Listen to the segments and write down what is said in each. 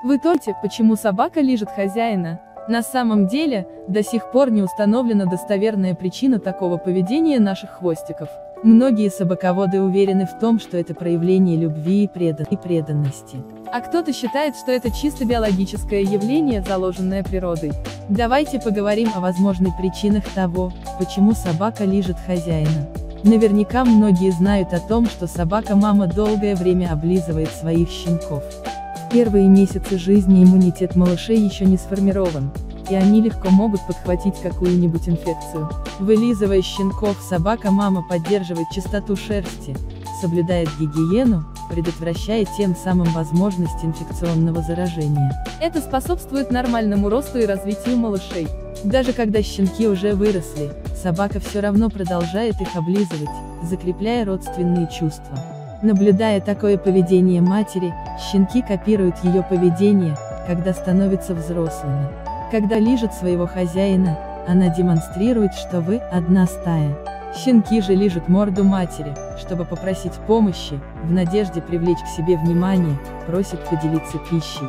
В итоге, почему собака лижет хозяина? На самом деле, до сих пор не установлена достоверная причина такого поведения наших хвостиков. Многие собаководы уверены в том, что это проявление любви и преданности. А кто-то считает, что это чисто биологическое явление, заложенное природой. Давайте поговорим о возможных причинах того, почему собака лижет хозяина. Наверняка многие знают о том, что собака-мама долгое время облизывает своих щенков. В первые месяцы жизни иммунитет малышей еще не сформирован, и они легко могут подхватить какую-нибудь инфекцию. Вылизывая щенков, собака-мама поддерживает чистоту шерсти, соблюдает гигиену, предотвращая тем самым возможность инфекционного заражения. Это способствует нормальному росту и развитию малышей. Даже когда щенки уже выросли, собака все равно продолжает их облизывать, закрепляя родственные чувства. Наблюдая такое поведение матери, щенки копируют ее поведение, когда становятся взрослыми. Когда лижет своего хозяина, она демонстрирует, что вы – одна стая. Щенки же лижут морду матери, чтобы попросить помощи, в надежде привлечь к себе внимание, просит поделиться пищей.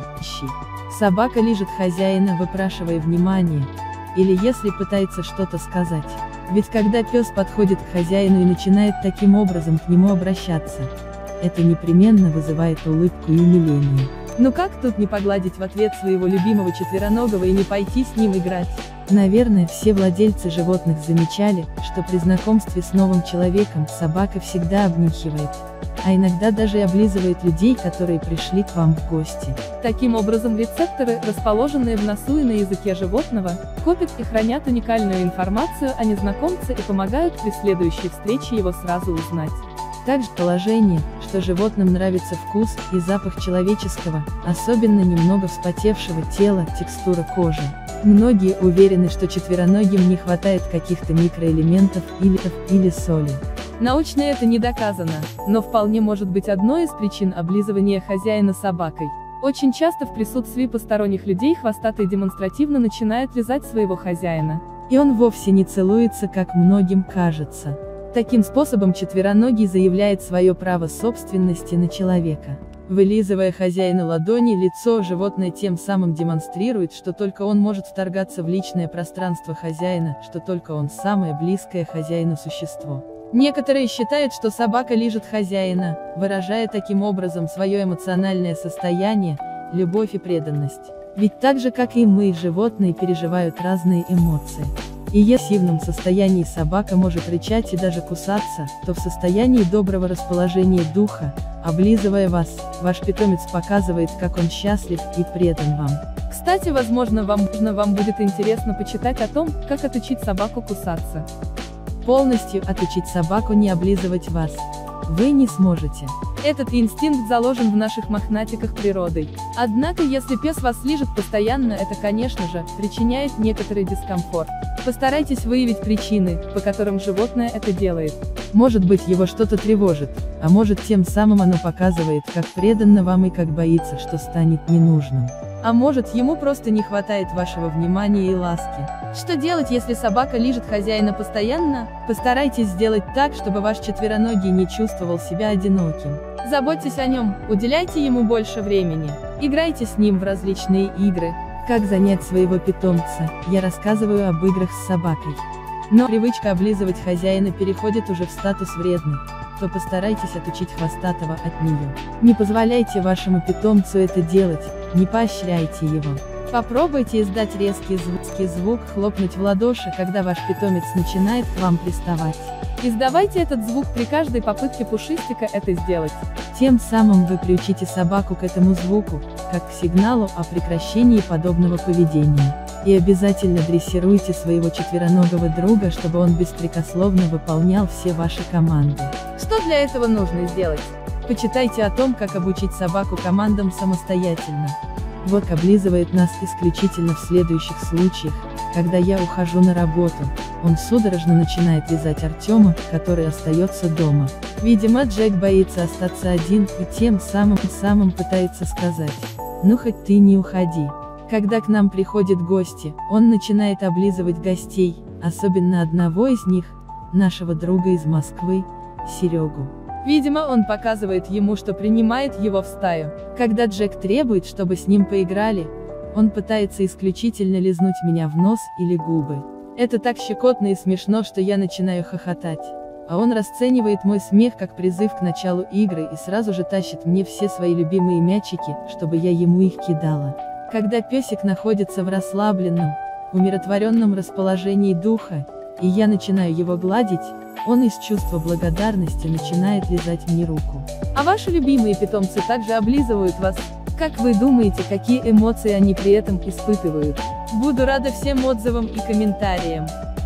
Собака лижет хозяина, выпрашивая внимание, или если пытается что-то сказать. Ведь когда пес подходит к хозяину и начинает таким образом к нему обращаться, это непременно вызывает улыбку и умиление. Ну как тут не погладить в ответ своего любимого четвероногого и не пойти с ним играть? Наверное, все владельцы животных замечали, что при знакомстве с новым человеком собака всегда обнюхивает, а иногда даже и облизывает людей, которые пришли к вам в гости. Таким образом, рецепторы, расположенные в носу и на языке животного, копят и хранят уникальную информацию о незнакомце и помогают при следующей встрече его сразу узнать. Также положение, что животным нравится вкус и запах человеческого, особенно немного вспотевшего тела, текстура кожи. Многие уверены, что четвероногим не хватает каких-то микроэлементов или соли. Научно это не доказано, но вполне может быть одной из причин облизывания хозяина собакой. Очень часто в присутствии посторонних людей хвостатый демонстративно начинает лизать своего хозяина. И он вовсе не целуется, как многим кажется. Таким способом четвероногий заявляет свое право собственности на человека. Вылизывая хозяину ладони, лицо, животное тем самым демонстрирует, что только он может вторгаться в личное пространство хозяина, что только он самое близкое хозяину существо. Некоторые считают, что собака лижет хозяина, выражая таким образом свое эмоциональное состояние, любовь и преданность. Ведь так же, как и мы, животные переживают разные эмоции. И если в пассивном состоянии собака может рычать и даже кусаться, то в состоянии доброго расположения духа, облизывая вас, ваш питомец показывает, как он счастлив и предан вам. Кстати, возможно, вам будет интересно почитать о том, как отучить собаку кусаться. Полностью отучить собаку не облизывать вас вы не сможете. Этот инстинкт заложен в наших мохнатиках природой. Однако, если пес вас лижет постоянно, это, конечно же, причиняет некоторый дискомфорт. Постарайтесь выявить причины, по которым животное это делает. Может быть, его что-то тревожит, а может, тем самым оно показывает, как преданно вам и как боится, что станет ненужным. А может, ему просто не хватает вашего внимания и ласки. Что делать, если собака лижет хозяина постоянно? Постарайтесь сделать так, чтобы ваш четвероногий не чувствовал себя одиноким. Заботьтесь о нем, уделяйте ему больше времени. Играйте с ним в различные игры. Как занять своего питомца, я рассказываю об играх с собакой. Но привычка облизывать хозяина переходит уже в статус вредный, то постарайтесь отучить хвостатого от нее. Не позволяйте вашему питомцу это делать, не поощряйте его. Попробуйте издать резкий звук, хлопнуть в ладоши, когда ваш питомец начинает к вам приставать. Издавайте этот звук при каждой попытке пушистика это сделать. Тем самым вы приучите собаку к этому звуку, как к сигналу о прекращении подобного поведения. И обязательно дрессируйте своего четвероногого друга, чтобы он беспрекословно выполнял все ваши команды. Что для этого нужно сделать? Почитайте о том, как обучить собаку командам самостоятельно. Вот облизывает нас исключительно в следующих случаях, когда я ухожу на работу. Он судорожно начинает лизать Артема, который остается дома. Видимо, Джек боится остаться один и тем самым пытается сказать: «Ну хоть ты не уходи». Когда к нам приходят гости, он начинает облизывать гостей, особенно одного из них, нашего друга из Москвы, Серегу. Видимо, он показывает ему, что принимает его в стаю. Когда Джек требует, чтобы с ним поиграли, он пытается исключительно лизнуть меня в нос или губы. Это так щекотно и смешно, что я начинаю хохотать. А он расценивает мой смех как призыв к началу игры и сразу же тащит мне все свои любимые мячики, чтобы я ему их кидала. Когда песик находится в расслабленном, умиротворенном расположении духа, и я начинаю его гладить, он из чувства благодарности начинает лизать мне руку. А ваши любимые питомцы также облизывают вас? Как вы думаете, какие эмоции они при этом испытывают? Буду рада всем отзывам и комментариям.